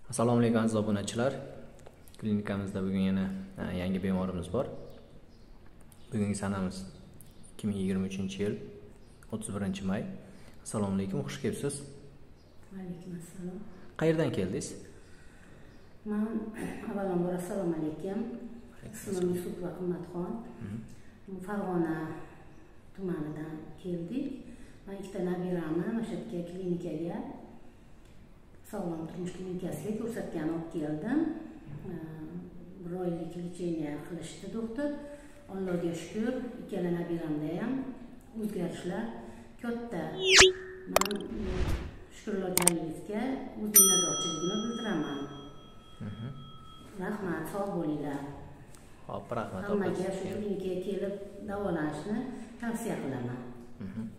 Assalomu alaykum aziz obunachilar. Klinikamizda bugun yana yangi bemorimiz bor. Bugungi sanamiz 2023-yil 31-may. Assalomu alaykum, xush kelibsiz. Va alaykum assalom. Qayerdan keldingiz? Men avvalambor assalomu alaykum. Ismim Yusupova Qimmatxon. Farg'ona tumanidan keldik. Men ikkita nabiramni mana shu klinikaga sog'lom turmush klinikasiga ko'rsatgan olib keldim. Bir oylik lecheniya qilishdi doktor. Allohga shukr, ikkala nabiramda ham o'zgarishlar katta. Men Shukrullo Jalilevga o'z minnatdorchiligimni bildiraman. Rahmat, sog' bo'linglar. Xo'p, rahmat. Hammaga shu klinikaga kelib davolanishni tavsiya qilaman.